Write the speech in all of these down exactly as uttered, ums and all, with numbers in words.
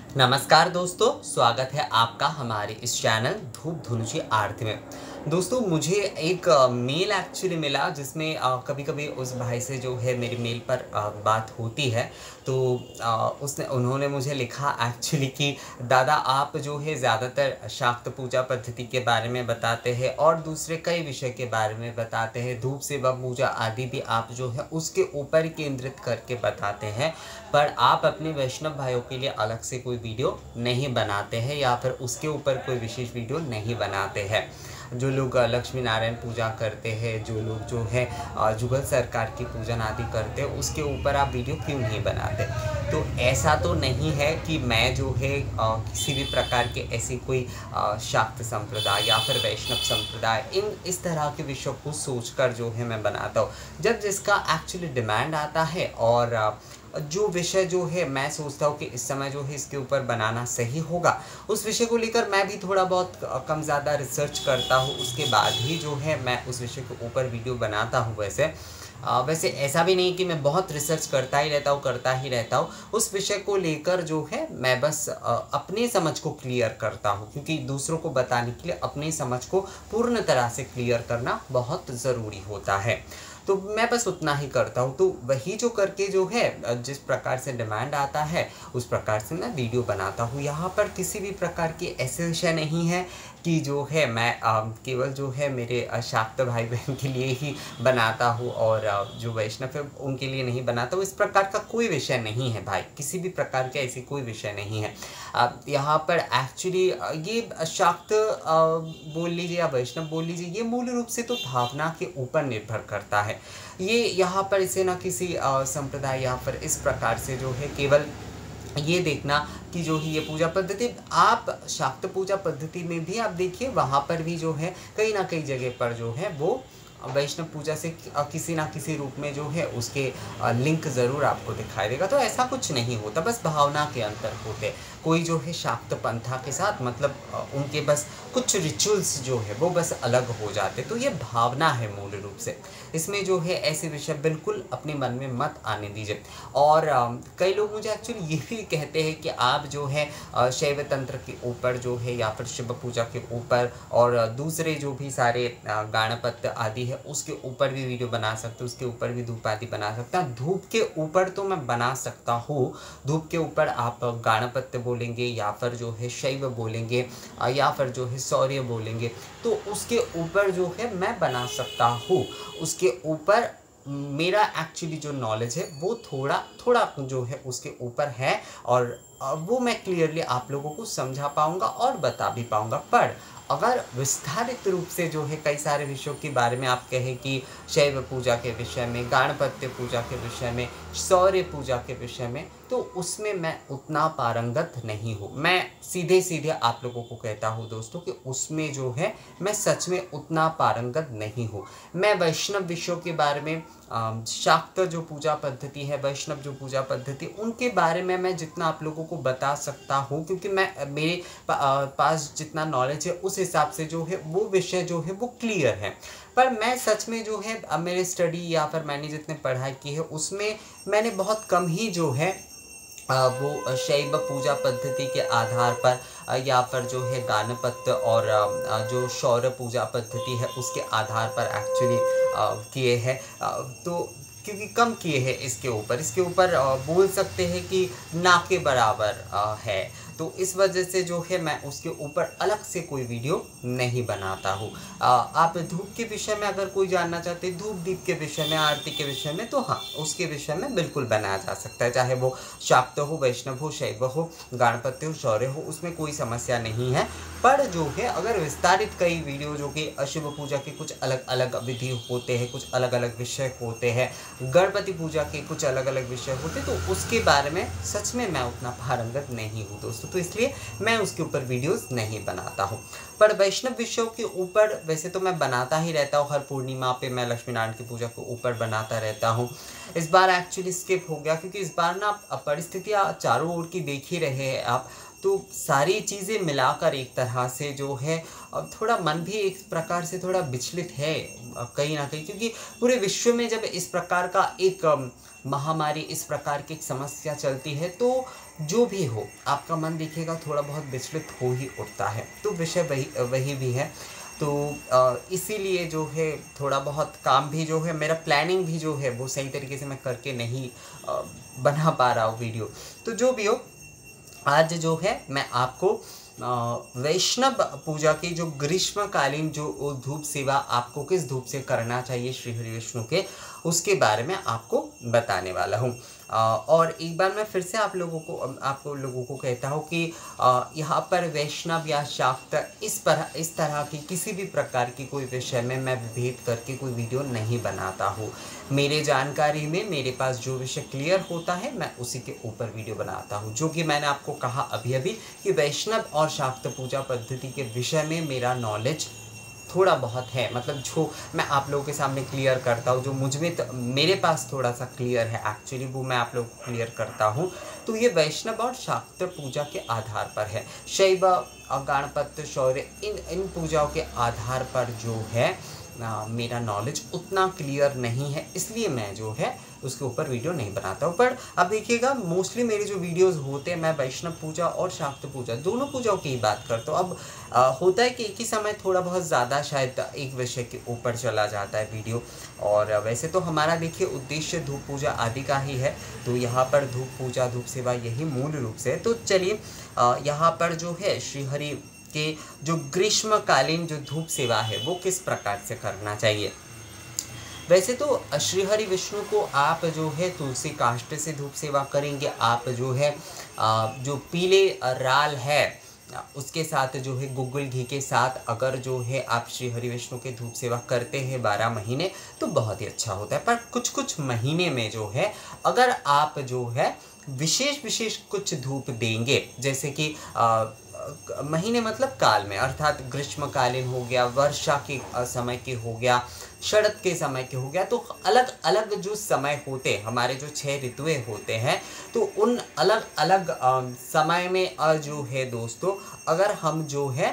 नमस्कार दोस्तों, स्वागत है आपका हमारे इस चैनल धूप धुनुची आरती में। दोस्तों, मुझे एक मेल एक्चुअली मिला जिसमें कभी-कभी उस भाई से जो है मेरी मेल पर आ, बात होती है। तो आ, उसने उन्होंने मुझे लिखा एक्चुअली कि दादा आप जो है ज़्यादातर शाक्त पूजा पद्धति के बारे में बताते हैं और दूसरे कई विषय के बारे में बताते हैं, धूप सेवा पूजा आदि भी आप जो है उसके ऊपर केंद्रित करके बताते हैं, पर आप अपने वैष्णव भाइयों के लिए अलग से कोई वीडियो नहीं बनाते हैं या फिर उसके ऊपर कोई विशेष वीडियो नहीं बनाते हैं। जो लोग लक्ष्मी नारायण पूजा करते हैं, जो लोग जो है जुगल सरकार की पूजन आदि करते हैं, उसके ऊपर आप वीडियो क्यों नहीं बनाते? तो ऐसा तो नहीं है कि मैं जो है आ, किसी भी प्रकार के ऐसी कोई आ, शाक्त संप्रदाय या फिर वैष्णव संप्रदाय इन इस तरह के विषयों को सोचकर जो है मैं बनाता हूँ। जब जिसका एक्चुअली डिमांड आता है और आ, जो विषय जो है मैं सोचता हूँ कि इस समय जो है इसके ऊपर बनाना सही होगा, उस विषय को लेकर मैं भी थोड़ा बहुत कम ज़्यादा रिसर्च करता हूँ, उसके बाद ही जो है मैं उस विषय के ऊपर वीडियो बनाता हूँ। वैसे आ, वैसे ऐसा भी नहीं कि मैं बहुत रिसर्च करता ही रहता हूँ करता ही रहता हूँ उस विषय को लेकर जो है मैं बस आ, अपने समझ को क्लियर करता हूँ, क्योंकि दूसरों को बताने के लिए अपनी समझ को पूर्ण तरह से क्लियर करना बहुत ज़रूरी होता है। तो मैं बस उतना ही करता हूँ। तो वही जो करके जो है जिस प्रकार से डिमांड आता है उस प्रकार से मैं वीडियो बनाता हूँ। यहाँ पर किसी भी प्रकार की ऐसे विषय नहीं है कि जो है मैं आ, केवल जो है मेरे शाक्त भाई बहन के लिए ही बनाता हूँ और आ, जो वैष्णव है उनके लिए नहीं बनाता हूँ। इस प्रकार का कोई विषय नहीं है भाई, किसी भी प्रकार का ऐसी कोई विषय नहीं है। यहाँ पर एक्चुअली ये शाक्त बोल लीजिए या वैष्णव बोल लीजिए, ये मूल रूप से तो भावना के ऊपर निर्भर करता है। ये यहाँ पर इसे ना किसी संप्रदाय या फिर इस प्रकार से जो है केवल ये देखना कि जो ही ये पूजा पद्धति, आप शाक्त पूजा पद्धति में भी आप देखिए वहाँ पर भी जो है कहीं ना कई जगह पर जो है वो वैष्णव पूजा से किसी ना किसी रूप में जो है उसके लिंक ज़रूर आपको दिखाई देगा। तो ऐसा कुछ नहीं होता, बस भावना के अंतर होते। कोई जो है शाक्त पंथा के साथ मतलब उनके बस कुछ रिचुअल्स जो है वो बस अलग हो जाते। तो ये भावना है मूल रूप से, इसमें जो है ऐसे विषय बिल्कुल अपने मन में मत आने दीजिए। और कई लोग मुझे एक्चुअली ये भी कहते हैं कि आप जो है शैव तंत्र के ऊपर जो है या फिर शिव पूजा के ऊपर और दूसरे जो भी सारे गणपत आदि है उसके ऊपर भी वीडियो बना सकते हो, उसके ऊपर भी धूप आदि बना सकता हूँ। धूप के ऊपर तो मैं बना सकता हूँ, धूप के ऊपर आप गणपत्य बोलेंगे या फिर जो है शैव बोलेंगे या फिर जो है शौर्य बोलेंगे, तो उसके ऊपर जो है मैं बना सकता हूँ। उसके ऊपर मेरा एक्चुअली जो नॉलेज है वो थोड़ा थोड़ा जो है उसके ऊपर है और वो मैं क्लियरली आप लोगों को समझा पाऊँगा और बता भी पाऊँगा। पर अगर विस्तारित रूप से जो है कई सारे विषयों के बारे में आप कहें कि शैव पूजा के विषय में, गणपत्य पूजा के विषय में, शौर्य पूजा के विषय में, तो उसमें मैं उतना पारंगत नहीं हूँ। मैं सीधे सीधे आप लोगों को कहता हूँ दोस्तों कि उसमें जो है मैं सच में उतना पारंगत नहीं हूँ। मैं वैष्णव विषयों के बारे में, शाक्त जो पूजा पद्धति है, वैष्णव जो पूजा पद्धति, उनके बारे में मैं जितना आप लोगों को बता सकता हूँ, क्योंकि मैं मेरे पास जितना नॉलेज है उस हिसाब से जो है वो विषय जो है वो क्लियर है। पर मैं सच में जो है अब मेरे स्टडी या फिर मैंने जितने पढ़ाई की है उसमें मैंने बहुत कम ही जो है वो शैव पूजा पद्धति के आधार पर या फिर जो है गणपत्य और जो शौर्य पूजा पद्धति है उसके आधार पर एक्चुअली किए हैं। तो क्योंकि कम किए हैं इसके ऊपर इसके ऊपर बोल सकते हैं कि ना के बराबर है, तो इस वजह से जो है मैं उसके ऊपर अलग से कोई वीडियो नहीं बनाता हूँ। आप धूप के विषय में अगर कोई जानना चाहते हैं, धूप दीप के विषय में, आरती के विषय में, तो हाँ उसके विषय में बिल्कुल बनाया जा सकता है, चाहे वो शाक्त हो, वैष्णव हो, शैव हो, गणपत्य हो, शौर्य हो, उसमें कोई समस्या नहीं है। पर जो है अगर विस्तारित कई वीडियो जो कि शिव पूजा के कुछ अलग अलग विधि होते हैं, कुछ अलग अलग विषय होते हैं, गणपति पूजा के कुछ अलग अलग विषय होते, तो उसके बारे में सच में मैं उतना पारंगत नहीं हूँ दोस्तों, तो इसलिए मैं उसके ऊपर वीडियोस नहीं बनाता हूँ। पर वैष्णव विषयों के ऊपर वैसे तो मैं बनाता ही रहता हूँ, हर पूर्णिमा पे मैं लक्ष्मी नारायण की पूजा के ऊपर बनाता रहता हूँ। इस बार एक्चुअली स्किप हो गया क्योंकि इस बार ना परिस्थितियाँ चारों ओर की देख ही रहे हैं आप, तो सारी चीज़ें मिलाकर एक तरह से जो है थोड़ा मन भी एक प्रकार से थोड़ा विचलित है कहीं ना कहीं, क्योंकि पूरे विश्व में जब इस प्रकार का एक महामारी, इस प्रकार की एक समस्या चलती है, तो जो भी हो, आपका मन देखिएगा थोड़ा बहुत विचलित हो ही उठता है, तो विषय वही वही भी है। तो अ, इसीलिए जो है थोड़ा बहुत काम भी जो है, मेरा प्लानिंग भी जो है वो सही तरीके से मैं करके नहीं अ, बना पा रहा हूँ वीडियो। तो जो भी हो, आज जो है मैं आपको अ, वैष्णव पूजा की जो ग्रीष्मकालीन जो वो धूप सेवा आपको किस धूप से करना चाहिए श्री हरि विष्णु के, उसके बारे में आपको बताने वाला हूँ। अ, और एक बार मैं फिर से आप लोगों को आपको लोगों को कहता हूँ कि अ, यहाँ पर वैष्णव या शाक्त इस पर इस तरह की किसी भी प्रकार की कोई विषय में मैं विभेद करके कोई वीडियो नहीं बनाता हूँ। मेरे जानकारी में मेरे पास जो विषय क्लियर होता है मैं उसी के ऊपर वीडियो बनाता हूँ। जो कि मैंने आपको कहा अभी अभी कि वैष्णव और शाक्त पूजा पद्धति के विषय में मेरा नॉलेज थोड़ा बहुत है, मतलब जो मैं आप लोगों के सामने क्लियर करता हूँ, जो मुझ में तो मेरे पास थोड़ा सा क्लियर है एक्चुअली, वो मैं आप लोगों को क्लियर करता हूँ। तो ये वैष्णव और शाक्त पूजा के आधार पर है। शैव, गणपत, शौर्य, इन इन पूजाओं के आधार पर जो है आ, मेरा नॉलेज उतना क्लियर नहीं है, इसलिए मैं जो है उसके ऊपर वीडियो नहीं बनाता हूँ। पर अब देखिएगा मोस्टली मेरे जो वीडियोस होते हैं मैं वैष्णव पूजा और शाक्त पूजा दोनों पूजाओं की ही बात करता हूँ। अब आ, होता है कि एक ही समय थोड़ा बहुत ज़्यादा शायद एक विषय के ऊपर चला जाता है वीडियो, और वैसे तो हमारा देखिए उद्देश्य धूप पूजा आदि का ही है। तो यहाँ पर धूप पूजा धूप सेवा यही मूल रूप से है। तो चलिए यहाँ पर जो है श्रीहरि के जो ग्रीष्मकालीन जो धूप सेवा है वो किस प्रकार से करना चाहिए। वैसे तो श्रीहरि विष्णु को आप जो है तुलसी काष्ठ से धूप सेवा करेंगे। आप जो है जो पीले राल है उसके साथ जो है गुग्गुल घी के साथ अगर जो है आप श्री हरि विष्णु के धूप सेवा करते हैं बारह महीने तो बहुत ही अच्छा होता है। पर कुछ कुछ महीने में जो है अगर आप जो है विशेष विशेष कुछ धूप देंगे, जैसे कि आ, महीने मतलब काल में, अर्थात ग्रीष्मकालीन हो गया, वर्षा के समय के हो गया, शरद के समय के हो गया, तो अलग अलग जो समय होते हमारे जो छह ऋतुएं होते हैं तो उन अलग अलग समय में जो है दोस्तों अगर हम जो है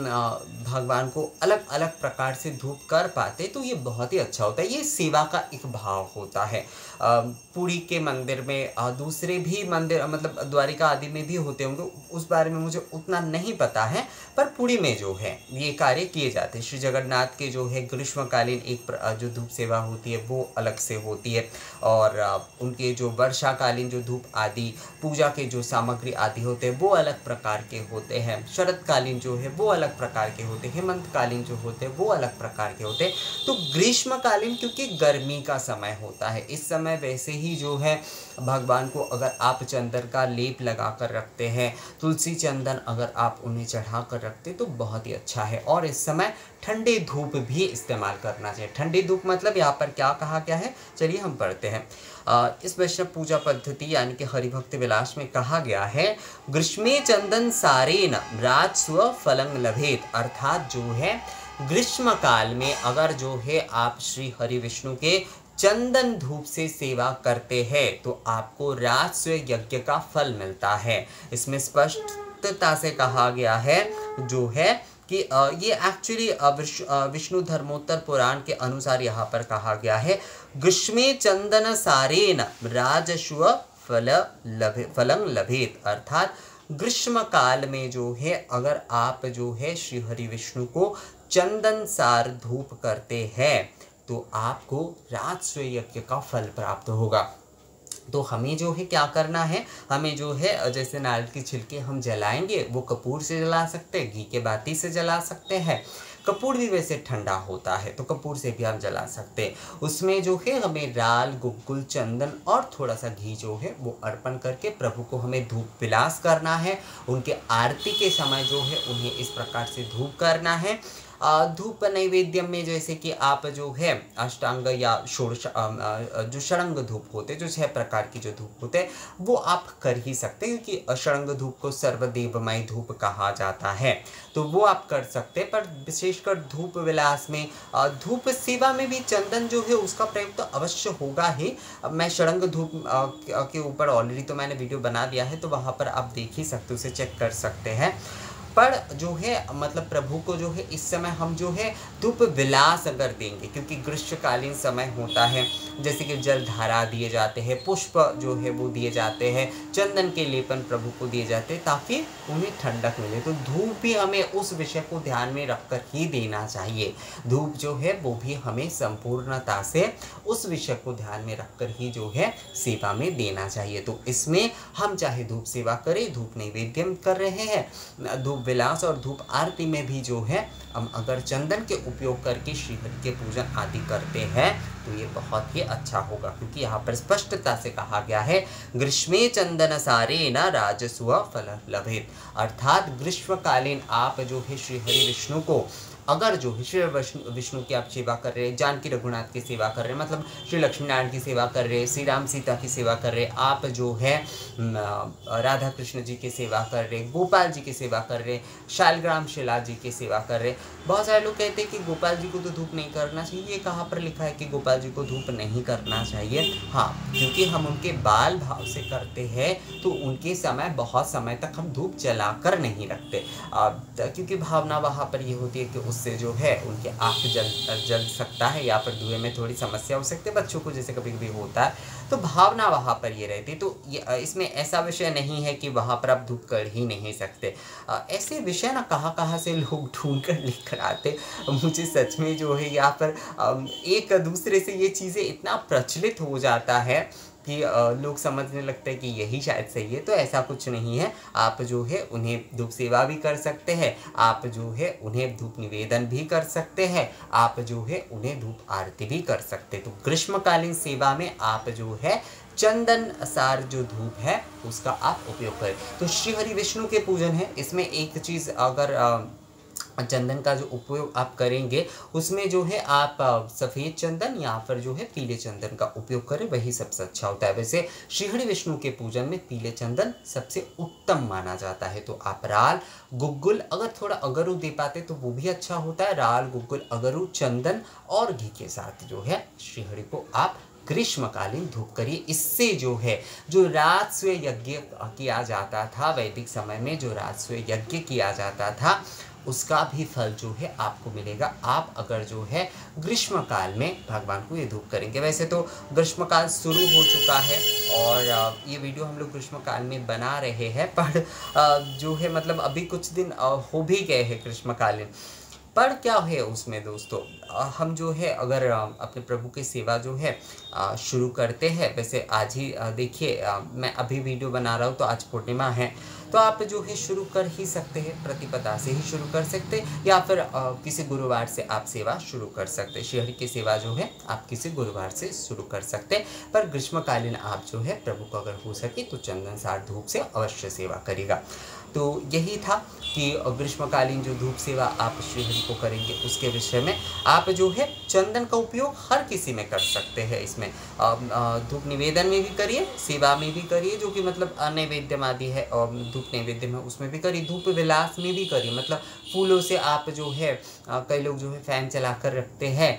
भगवान को अलग अलग प्रकार से धूप कर पाते तो ये बहुत ही अच्छा होता है। ये सेवा का एक भाव होता है। पुरी के मंदिर में, दूसरे भी मंदिर मतलब द्वारिका आदि में भी होते होंगे, उस बारे में मुझे उतना नहीं पता है, पर पुरी में जो है ये कार्य किए जाते हैं। श्री जगन्नाथ के जो है ग्रीष्मकालीन एक जो धूप सेवा होती है वो अलग से होती है, और उनके जो वर्षाकालीन जो धूप आदि पूजा के जो सामग्री आदि होते हैं वो अलग प्रकार के होते हैं। शरदकालीन जो है वो अलग प्रकार के होते हैं, हेमंतकालीन जो होते हैं वो अलग प्रकार के होते हैं। तो ग्रीष्मकालीन क्योंकि गर्मी का समय होता है, इस समय वैसे ही जो है भगवान को अगर आप चंदन का लेप लगा कर रखते हैं, तुलसी चंदन अगर आप उन्हें चढ़ा कर रखते तो बहुत ही अच्छा है। और इस समय ठंडे धूप भी इस्तेमाल करना चाहिए। ठंडे धूप मतलब यहाँ पर क्या कहा गया है, चलिए हम पढ़ते हैं। आ, इस वैष्णव पूजा पद्धति यानी कि हरिभक्त विलास में कहा गया है ग्रीष्मे चंदन सारेन राजस्व फलं लभेत, अर्थात जो है ग्रीष्म काल में अगर जो है आप श्री हरि विष्णु के चंदन धूप से सेवा करते हैं तो आपको राजस्व यज्ञ का फल मिलता है। इसमें स्पष्टता से कहा गया है जो है कि ये एक्चुअली विष्णु धर्मोत्तर पुराण के अनुसार यहाँ पर कहा गया है ग्रीष्मे चंदन सारेन राजस्व फल लभे फलं लभेत, अर्थात ग्रीष्म काल में जो है अगर आप जो है श्री हरि विष्णु को चंदन सार धूप करते हैं तो आपको राजस्व यज्ञ का फल प्राप्त होगा। तो हमें जो है क्या करना है, हमें जो है जैसे नारियल की छिलके हम जलाएंगे वो कपूर से जला सकते हैं, घी के बाती से जला सकते हैं। कपूर भी वैसे ठंडा होता है तो कपूर से भी हम जला सकते हैं। उसमें जो है हमें राल, गुग्गुल, चंदन और थोड़ा सा घी जो है वो अर्पण करके प्रभु को हमें धूप विलास करना है। उनके आरती के समय जो है उन्हें इस प्रकार से धूप करना है। धूप नैवेद्य में जैसे कि आप जो है अष्टांग या षोडश जो षडंग धूप होते, जो छह प्रकार की जो धूप होते हैं वो आप कर ही सकते हैं, क्योंकि षडंग धूप को सर्वदेवमय धूप कहा जाता है, तो वो आप कर सकते हैं। पर विशेषकर धूप विलास में, धूप सेवा में भी चंदन जो है उसका प्रयोग तो अवश्य होगा ही। मैं षडंग धूप के ऊपर ऑलरेडी तो मैंने वीडियो बना दिया है, तो वहाँ पर आप देख ही सकते, उसे चेक कर सकते हैं। पर जो है मतलब प्रभु को जो है इस समय हम जो है धूप विलास अगर देंगे, क्योंकि ग्रीष्मकालीन समय होता है, जैसे कि जल धारा दिए जाते हैं, पुष्प जो है वो दिए जाते हैं, चंदन के लेपन प्रभु को दिए जाते हैं ताकि उन्हें ठंडक मिले। तो धूप भी हमें उस विषय को ध्यान में रखकर ही देना चाहिए। धूप जो है वो भी हमें संपूर्णता से उस विषय को ध्यान में रखकर ही जो है सेवा में देना चाहिए। तो इसमें हम चाहे धूप सेवा करें, धूप नैवेद्य कर रहे हैं, धूप विलास और धूप आरती में भी जो है हम अगर चंदन के उपयोग करके श्रीहरि के पूजन आदि करते हैं तो ये बहुत ही अच्छा होगा, क्योंकि यहाँ पर स्पष्टता से कहा गया है ग्रीष्मे चंदन सारे न राजस्व फल लभेत, अर्थात ग्रीष्मकालीन आप जो है श्रीहरि विष्णु को अगर जो है श्री विष्णु विष्णु की आप सेवा कर रहे हैं, जानकी रघुनाथ की सेवा कर रहे हैं, मतलब श्री लक्ष्मी नारायण की सेवा कर रहे हैं, श्री राम सीता की सेवा कर रहे हैं, आप जो है राधा कृष्ण जी की सेवा कर रहे हैं, गोपाल जी की सेवा कर रहे हैं, शालग्राम शिला जी की सेवा कर रहे हैं। बहुत सारे लोग कहते हैं कि गोपाल जी को तो धूप नहीं करना चाहिए। ये कहाँ पर लिखा है कि गोपाल जी को धूप नहीं करना चाहिए? हाँ, क्योंकि हम उनके बाल भाव से करते हैं तो उनके समय बहुत समय तक हम धूप जलाकर नहीं रखते, क्योंकि भावना वहाँ पर ये होती है कि उससे जो है उनके आँख जल जल सकता है या फिर धुएं में थोड़ी समस्या हो सकती है, बच्चों को जैसे कभी कभी होता है, तो भावना वहाँ पर ये रहती है। तो ये इसमें ऐसा विषय नहीं है कि वहाँ पर आप धूप कर ही नहीं सकते। ऐसे विषय ना कहाँ कहाँ से लोग ढूंढ कर लिख कर आते, मुझे सच में जो है यहाँ पर एक दूसरे से ये चीज़ें इतना प्रचलित हो जाता है कि लोग समझने लगते हैं कि यही शायद सही है। तो ऐसा कुछ नहीं है। आप जो है उन्हें धूप सेवा भी कर सकते हैं, आप जो है उन्हें धूप निवेदन भी कर सकते हैं, आप जो है उन्हें धूप आरती भी कर सकते हैं। तो ग्रीष्मकालीन सेवा में आप जो है चंदन सार जो धूप है उसका आप उपयोग करें। तो श्री हरि विष्णु के पूजन है, इसमें एक चीज़ अगर चंदन का जो उपयोग आप करेंगे उसमें जो है आप सफ़ेद चंदन या फिर जो है पीले चंदन का उपयोग करें, वही सबसे अच्छा होता है। वैसे श्रीहरि विष्णु के पूजन में पीले चंदन सबसे उत्तम माना जाता है। तो आप राल गुग्गुल अगर थोड़ा अगरू दे पाते तो वो भी अच्छा होता है। राल गुग्गुल अगरू चंदन और घी के साथ जो है श्रीहरि को आप ग्रीष्मकालीन धूप करिए। इससे जो है जो राजस्व यज्ञ किया जाता था, वैदिक समय में जो राजस्व यज्ञ किया जाता था उसका भी फल जो है आपको मिलेगा, आप अगर जो है ग्रीष्मकाल में भगवान को ये धूप करेंगे। वैसे तो ग्रीष्मकाल शुरू हो चुका है और ये वीडियो हम लोग ग्रीष्मकाल में बना रहे हैं, पर जो है मतलब अभी कुछ दिन हो भी गए हैं ग्रीष्मकालीन। पर क्या है उसमें दोस्तों, हम जो है अगर अपने प्रभु की सेवा जो है शुरू करते हैं, वैसे आज ही देखिए मैं अभी वीडियो बना रहा हूँ तो आज पूर्णिमा है, तो आप जो है शुरू कर ही सकते हैं, प्रतिपदा से ही शुरू कर सकते हैं या फिर किसी गुरुवार से आप सेवा शुरू कर सकते हैं। श्रीहरि की सेवा जो है आप किसी गुरुवार से शुरू कर सकते हैं, पर ग्रीष्मकालीन आप जो है प्रभु को अगर हो सके तो चंदन सार धूप से अवश्य सेवा करेगा। तो यही था कि ग्रीष्मकालीन जो धूप सेवा आप श्रीहरि को करेंगे उसके विषय में। आप जो है चंदन का उपयोग हर किसी में कर सकते हैं, इसमें धूप निवेदन में भी करिए, सेवा में भी करिए, जो कि मतलब नैवेद्य आदि है और धूप नैवेद्य में उसमें भी करिए, धूप विलास में भी करिए, मतलब फूलों से आप जो है कई लोग जो है फैन चला कर रखते हैं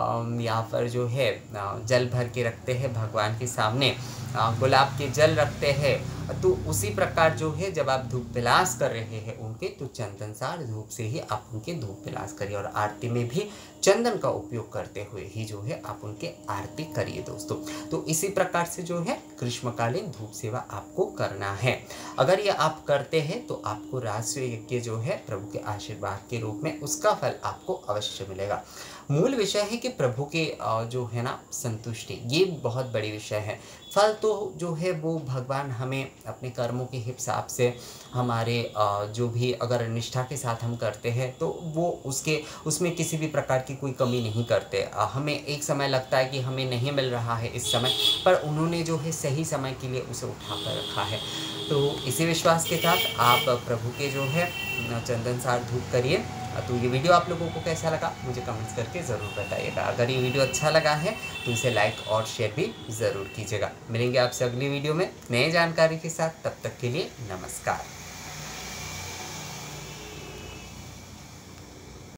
या फिर जो है जल भर के रखते हैं भगवान के सामने, गुलाब के जल रखते हैं। तो उसी प्रकार जो है जब आप धूप विलास कर रहे हैं उनके, तो चंदन सार धूप से ही आप उनके धूप विलास करिए और आरती में भी चंदन का उपयोग करते हुए ही जो है आप उनके आरती करिए दोस्तों। तो इसी प्रकार से जो है ग्रीष्मकालीन धूप सेवा आपको करना है। अगर ये आप करते हैं तो आपको राजस्व यज्ञ जो है प्रभु के आशीर्वाद के रूप में उसका फल आपको अवश्य मिलेगा। मूल विषय है कि प्रभु के जो है ना संतुष्टि, ये बहुत बड़ी विषय है। फल तो जो है वो भगवान हमें अपने कर्मों के हिसाब से हमारे जो भी अगर निष्ठा के साथ हम करते हैं तो वो उसके उसमें किसी भी प्रकार की कोई कमी नहीं करते। हमें एक समय लगता है कि हमें नहीं मिल रहा है इस समय, पर उन्होंने जो है सही समय के लिए उसे उठा कर रखा है। तो इसी विश्वास के साथ आप प्रभु के जो है चंदन सार धूप करिए। तो ये वीडियो आप लोगों को कैसा लगा मुझे कमेंट्स करके ज़रूर बताइएगा। अगर ये वीडियो अच्छा लगा है तो इसे लाइक और शेयर भी ज़रूर कीजिएगा। मिलेंगे आपसे अगली वीडियो में नए जानकारी के साथ, तब तक के लिए नमस्कार।